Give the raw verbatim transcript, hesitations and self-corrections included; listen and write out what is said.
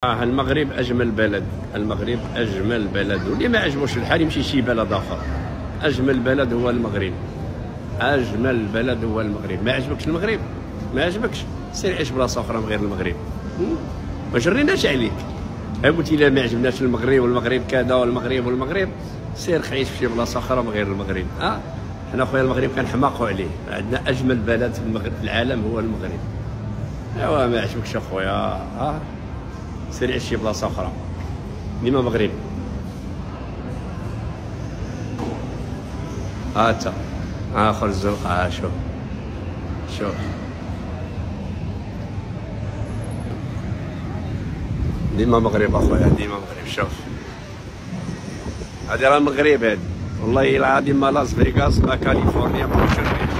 آه المغرب اجمل بلد، المغرب اجمل بلد، واللي ما عجبوش الحال يمشي شي بلد اخر. اجمل بلد هو المغرب، اجمل بلد هو المغرب. ما عجبكش المغرب؟ ما عجبكش سير عيش بلاصه اخرى غير المغرب. ما جريناش عليك. قلتي لا ما عجبناش المغرب والمغرب كذا والمغرب والمغرب، سير خيش في شي بلاصه اخرى من غير المغرب. اه حنا خويا المغرب كنحماقوا عليه، عندنا اجمل بلد في المغرب في العالم هو المغرب. ايوا ما عجبكش اخويا اه سير عيش شي بلاصه اخرى ديما مغرب. ها انت اخر الزوق. ها شوف شوف ديما مغرب اخويا، ديما مغرب. شوف هادي راه المغرب هادي، والله العظيم ما لاس فيغاس لا كاليفورنيا ما